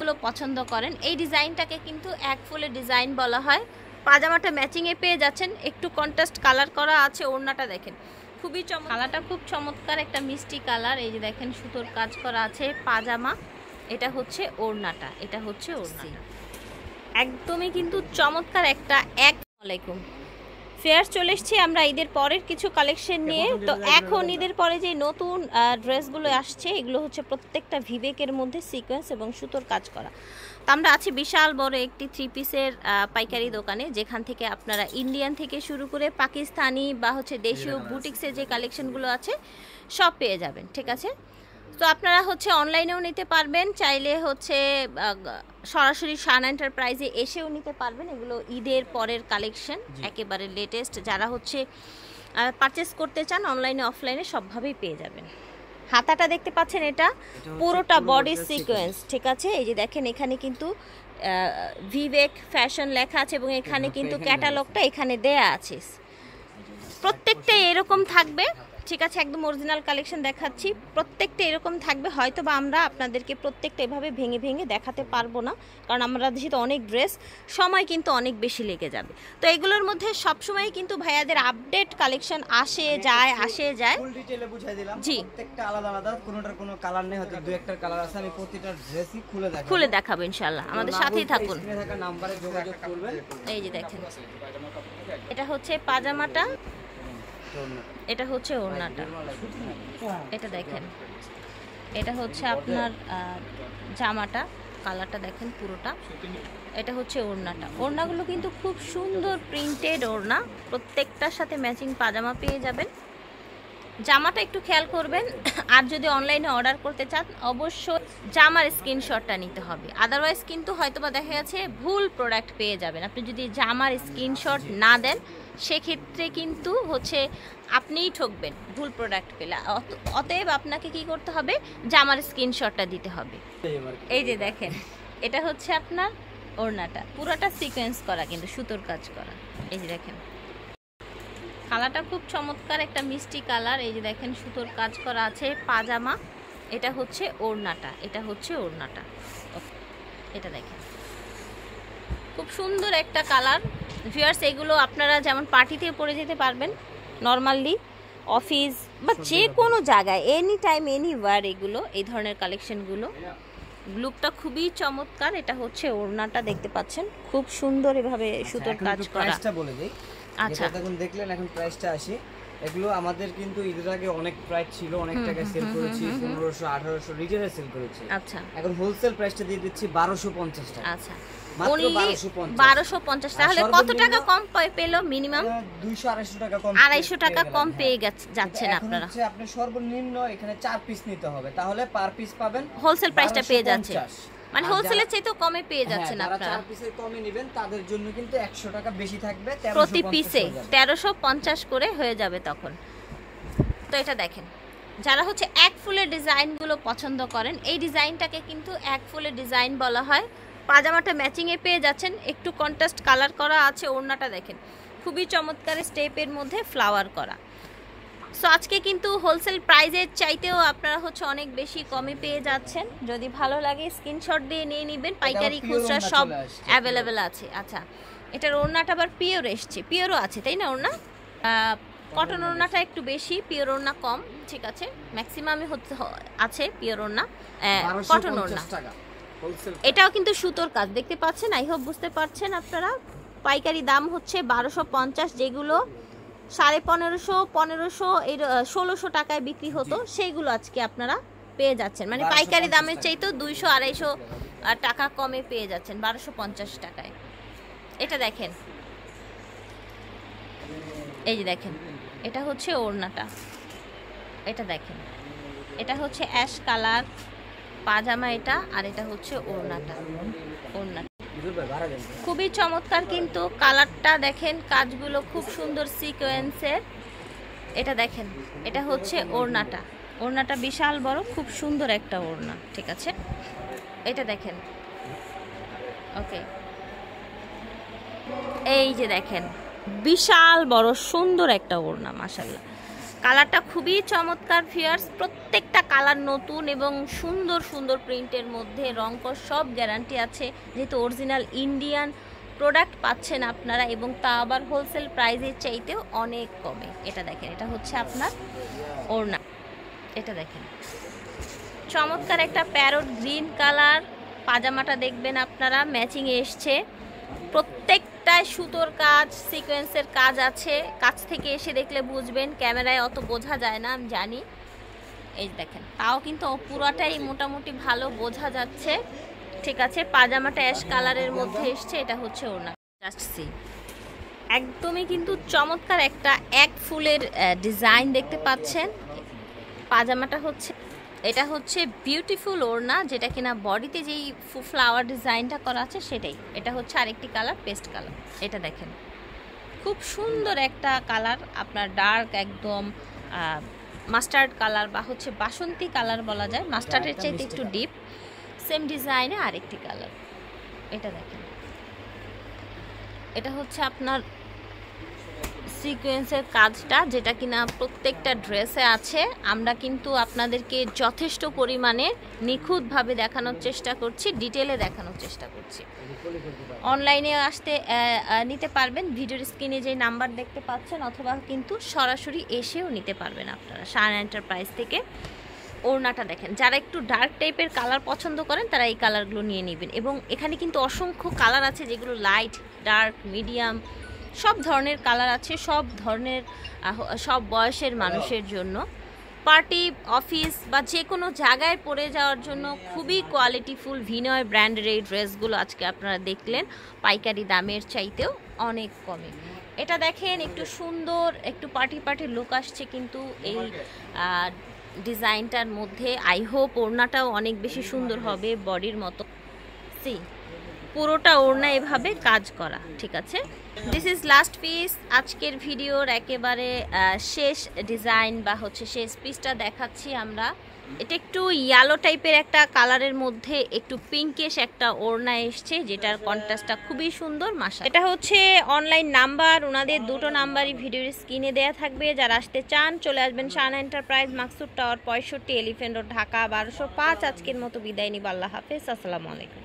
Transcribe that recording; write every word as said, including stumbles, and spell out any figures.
ডিজাইনগুলো পছন্দ করেন এই ডিজাইনটাকে কিন্তু এক ফুলের ডিজাইন বলা হয়। পাজামাটা ম্যাচিংয়ে পেয়ে যাচ্ছেন, একটু কন্ট্রাস্ট কালার করা আছে। ওড়নাটা দেখেন খুবই চমৎকার, কালারটা খুব চমৎকার, একটা মিষ্টি কালার। এই যে দেখেন সুতোর কাজ করা আছে। পাজামা, এটা হচ্ছে ওড়নাটা, এটা হচ্ছে ওড়না, একদমই কিন্তু চমৎকার একটা। এক আলাইকুম ফেয়ার চলে এসেছি আমরা ঈদের পরের কিছু কালেকশন নিয়ে। তো এখন ঈদের পরে যে নতুন ড্রেসগুলো আসছে এগুলো হচ্ছে প্রত্যেকটা ভিভেকের মধ্যে সিকোয়েন্স এবং সুতোর কাজ করা। তো আমরা আছি বিশাল বড় একটি থ্রি পিসের পাইকারি দোকানে, যেখান থেকে আপনারা ইন্ডিয়ান থেকে শুরু করে পাকিস্তানি বা হচ্ছে দেশীয় বুটিক্সের যে কালেকশনগুলো আছে সব পেয়ে যাবেন, ঠিক আছে। তো আপনারা হচ্ছে অনলাইনেও নিতে পারবেন, চাইলে হচ্ছে সরাসরি শান এন্টারপ্রাইজে এসেও নিতে পারবেন। এগুলো ঈদের পরের কালেকশন, একেবারে লেটেস্ট। যারা হচ্ছে পারচেস করতে চান অনলাইনে অফলাইনে সবভাবেই পেয়ে যাবেন। হাতাটা দেখতে পাচ্ছেন, এটা পুরোটা বডি সিকোয়েন্স, ঠিক আছে। এই যে দেখেন এখানে কিন্তু ভিভেক ফ্যাশন লেখা আছে এবং এখানে কিন্তু ক্যাটালগটা এখানে দেয়া আছে। প্রত্যেকটা এরকম থাকবে, ঠিক আছে। একদম অরিজিনাল কালেকশন দেখাচ্ছি, প্রত্যেকটা এরকম থাকবে। হয়তো বা আমরা আপনাদেরকে প্রত্যেকটা এভাবে ভেঙে ভেঙে দেখাতে পারবো না, কারণ আমরা যেহেতু অনেক ড্রেস, সময় কিন্তু অনেক বেশি লেগে যাবে। তো এগুলোর মধ্যে সবসময় কিন্তু ভাইয়াদের আপডেট কালেকশন আসে যায় আসে যায়। ফুল ডিটেইলে বুঝাই দিলাম, জি প্রত্যেকটা আলাদা আলাদা, কোনোটার কোনো কালার নেই, হয়তো দুই একটা কালার আছে। আমি প্রতিটা ড্রেসই খুলে দেখাবো, খুলে দেখাবো ইনশাআল্লাহ। আমাদের সাথেই থাকুন, স্ক্রিনে থাকা নম্বরে যোগাযোগ করবেন। এই যে দেখেন এটা হচ্ছে পাজামাটা, এটা হচ্ছে ওড়নাটা, এটা দেখেন এটা হচ্ছে আপনার জামাটা, কালারটা দেখেন পুরোটা, এটা হচ্ছে ওড়নাটা। ওড়নাগুলো কিন্তু খুব সুন্দর প্রিন্টেড ওড়না, প্রত্যেকটার সাথে ম্যাচিং পাজামা পেয়ে যাবেন। জামাটা একটু খেয়াল করবেন, আর যদি অনলাইনে অর্ডার করতে চান অবশ্যই জামার স্ক্রিনশটটা নিতে হবে, আদারওয়াইজ কিন্তু হয়তোবা দেখা গেছে ভুল প্রোডাক্ট পেয়ে যাবেন। আপনি যদি জামার স্ক্রিনশট না দেন সেক্ষেত্রে কিন্তু হচ্ছে আপনিই ঠকবেন ভুল প্রোডাক্ট পেলে। অতএব আপনাকে কি করতে হবে, জামার স্ক্রিনশটটা দিতে হবে। এই যে দেখেন এটা হচ্ছে আপনার ওড়নাটা, পুরোটা সিকোয়েন্স করা কিন্তু সুতোর কাজ করা। এই যে দেখেন কালারটা খুব চমৎকার, একটা মিষ্টি কালার। এই যে দেখেন সুতোর কাজ করা আছে। পাজামা, এটা হচ্ছে ওড়নাটা, এটা হচ্ছে ওড়নাটা, এটা দেখেন খুব সুন্দর একটা কালার। ভিউয়ার্স এগুলো আপনারা যেমন পার্টিতে পরে যেতে পারবেন, নর্মালি অফিস বা যে কোনো জায়গায়, এনি টাইম এনিওয়ার, এগুলো এই ধরনের কালেকশনগুলো। লুকটা খুবই চমৎকার। এটা হচ্ছে ওড়নাটা, দেখতে পাচ্ছেন খুব সুন্দর এভাবে সুতোর কাজ করা। প্রাইসটা বলে দেই, আচ্ছা এখন দেখলেন, এখন প্রাইসটা আসি। এগুলো আমাদের কিন্তু ঈদের আগে অনেক প্রাইস ছিল, অনেক টাকায় সেল করেছি, পনেরোশো আঠারোশো রিটেলে সেল করেছি। আচ্ছা এখন হোলসেল প্রাইসটা দিয়ে দিচ্ছি বারোশো পঞ্চাশ টাকা। আচ্ছা বারোশো পঞ্চাশ, তাহলে কত টাকা কম পেলো? মিনিমাম দুইশো আড়াইশো টাকা কম, আড়াইশো টাকা কম পেয়ে যাচ্ছেন আপনারা। আপনি সর্বনিম্ন এখানে চার পিস নিতে হবে, তাহলে পার পিস পাবেন হোলসেল প্রাইসটা পেয়ে যাচ্ছে, মানে হোলসেলের চাইতেও কমে পেয়ে যাচ্ছেন আপনারা। চার পিসের কমে নেবেন তাদের জন্য কিন্তু একশো টাকা বেশি থাকবে, প্রতি পিসে তেরোশো পঞ্চাশ করে হয়ে যাবে তখন। তো এটা দেখেন, যারা হচ্ছে এক ফুলের ডিজাইনগুলো পছন্দ করেন এই ডিজাইনটাকে কিন্তু এক ফুলের ডিজাইন বলা হয়। পাজামাটা ম্যাচিংয়ে পেয়ে যাচ্ছেন, একটু কন্ট্রাস্ট কালার করা আছে। ওড়নাটা দেখেন খুবই চমৎকার স্টেপের মধ্যে ফ্লাওয়ার করা। সো আজকে কিন্তু হোলসেল প্রাইজের চাইতেও আপনারা হচ্ছে অনেক বেশি কমে পেয়ে যাচ্ছেন। যদি ভালো লাগে স্ক্রিনশট দিয়ে নিয়ে নেবেন, পাইকারি খুচরা সব অ্যাভেলেবেল আছে। আচ্ছা এটার ওড়নাটা আবার পিওর এসছে, পিওরও আছে তাই না? ওড়না কটন ওড়নাটা একটু বেশি, পিওর ওড়না কম, ঠিক আছে। ম্যাক্সিমামই হচ্ছে আছে পিওর ওড়না, কটন ওড়না। এটাও কিন্তু সুতোর কাজ, দেখতে পাচ্ছেন, আই হোপ বুঝতে পারছেন আপনারা। পাইকারি দাম হচ্ছে বারোশো পঞ্চাশ, যেগুলো সাড়ে পনেরোশো পনেরোশো এই ষোলোশো টাকায় বিক্রি হতো সেইগুলো আজকে আপনারা পেয়ে যাচ্ছেন, মানে পাইকারি দামের চাইতেও দুইশো আড়াইশো টাকা কমে পেয়ে যাচ্ছেন বারোশো পঞ্চাশ টাকায়। এটা দেখেন, এই যে দেখেন এটা হচ্ছে ওড়নাটা, এটা দেখেন এটা হচ্ছে অ্যাশ কালার পাজামা এটা, আর এটা হচ্ছে ওড়নাটা। ওড়নাটা খুবই চমৎকার কিন্তু কালারটা দেখেন, কাজগুলো খুব সুন্দর সিকোয়েন্সের। এটা দেখেন এটা হচ্ছে ওড়নাটা, ওড়নাটা বিশাল বড়, খুব সুন্দর একটা ওড়না, ঠিক আছে। এটা দেখেন, ওকে এই যে দেখেন বিশাল বড় সুন্দর একটা ওড়না, মাশাআল্লাহ। কালারটা খুবই চমৎকার ভিউয়ার্স, প্রত্যেকটা কালার নতুন এবং সুন্দর সুন্দর প্রিন্টের মধ্যে, রংকশ সব গ্যারান্টি আছে, যেহেতু অরিজিনাল ইন্ডিয়ান প্রোডাক্ট পাচ্ছেন আপনারা, এবং তা আবার হোলসেল প্রাইসের চাইতেও অনেক কমে। এটা দেখেন, এটা হচ্ছে আপনার ওড়না, এটা দেখেন চমৎকার একটা প্যারট গ্রিন কালার। পাজামাটা দেখবেন আপনারা ম্যাচিংয়ে এসছে, প্রত্যেকটায় সুতোর কাজ, সিকোয়েন্সের কাজ আছে। কাছ থেকে এসে দেখলে বুঝবেন, ক্যামেরায় অত বোঝা যায় না আমি জানি। এই দেখেন, তাও কিন্তু পুরাটাই মোটামুটি ভালো বোঝা যাচ্ছে। ঠিক আছে, পাজামাটা অ্যাশ কালারের মধ্যে এসছে, এটা হচ্ছে ওড়না। জাস্ট সি, একদমই কিন্তু চমৎকার একটা এক ফুলের ডিজাইন দেখতে পাচ্ছেন। পাজামাটা হচ্ছে, এটা হচ্ছে বিউটিফুল ওড়না, যেটা কিনা বডিতে যেই ফ্লাওয়ার ডিজাইনটা করা আছে সেটাই। এটা হচ্ছে আরেকটি কালার, পেস্ট কালার। এটা দেখেন খুব সুন্দর একটা কালার, আপনার ডার্ক একদম মাস্টার্ড কালার বা হচ্ছে বাসন্তী কালার বলা যায়, মাস্টার্ডের চাইতে একটু ডিপ। সেম ডিজাইনে আরেকটি কালার, এটা দেখেন। এটা হচ্ছে আপনার সিকোয়েন্সের কাজটা, যেটা কিনা প্রত্যেকটা ড্রেসে আছে। আমরা কিন্তু আপনাদেরকে যথেষ্ট পরিমাণে নিখুঁতভাবে দেখানোর চেষ্টা করছি, ডিটেলে দেখানোর চেষ্টা করছি। অনলাইনে আসতে নিতে পারবেন, ভিডিওর স্ক্রিনে যে নাম্বার দেখতে পাচ্ছেন, অথবা কিন্তু সরাসরি এসেও নিতে পারবেন আপনারা শান এন্টারপ্রাইজ থেকে। ওড়নাটা দেখেন, যারা একটু ডার্ক টাইপের কালার পছন্দ করেন তারা এই কালারগুলো নিয়ে নেবেন। এবং এখানে কিন্তু অসংখ্য কালার আছে, যেগুলো লাইট, ডার্ক, মিডিয়াম সব ধরনের কালার আছে, সব ধরনের সব বয়সের মানুষের জন্য। পার্টি, অফিস বা যে কোনো জায়গায় পরে যাওয়ার জন্য খুবই কোয়ালিটিফুল ভিনয় ব্র্যান্ডের এই ড্রেসগুলো আজকে আপনারা দেখলেন পাইকারি দামের চাইতেও অনেক কমে। এটা দেখেন, একটু সুন্দর একটু পার্টি পার্টি লুক আসছে কিন্তু এই ডিজাইনটার মধ্যে। আই হোপ ওড়নাটাও অনেক বেশি সুন্দর হবে বডির মতো। সি, পুরোটা ওড়না এভাবে কাজ করা। ঠিক আছে, দিস ইজ লাস্ট পিস। আজকের ভিডিওর একেবারে শেষ ডিজাইন বা হচ্ছে শেষ পিসটা দেখাচ্ছি আমরা। এটা একটু ইয়েলো টাইপের একটা কালারের মধ্যে একটু পিঙ্কিশ একটা ওড়না এসছে, যেটার কন্ট্রাস্টটা খুবই সুন্দর। মাশা, এটা হচ্ছে অনলাইন নাম্বার, ওনাদের দুটো নাম্বারই ভিডিওর স্ক্রিনে দেওয়া থাকবে। যারা আসতে চান চলে আসবেন শান এন্টারপ্রাইজ, মাকসুদ টাওয়ার পঁয়ষট্টি, এলিফ্যান্ট রোড, ঢাকা বারোশো পাঁচ। আজকের মতো বিদায় নিব, আল্লাহ হাফেজ, আসসালামু আলাইকুম।